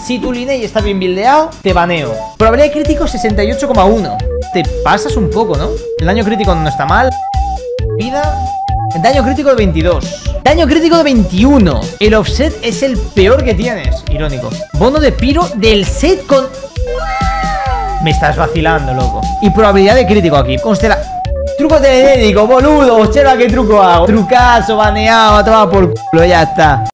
Si tu Liney está bien buildeado, te baneo. Probabilidad de crítico 68,1. Te pasas un poco, ¿no? El daño crítico no está mal. Vida. Daño crítico de 22. Daño crítico de 21. El offset es el peor que tienes. Irónico. Bono de piro del set con... Me estás vacilando, loco. Y probabilidad de crítico aquí. Constela... Truco telefónico, boludo. Observa qué truco hago. Trucazo, baneado, a tomar por culo, ya está.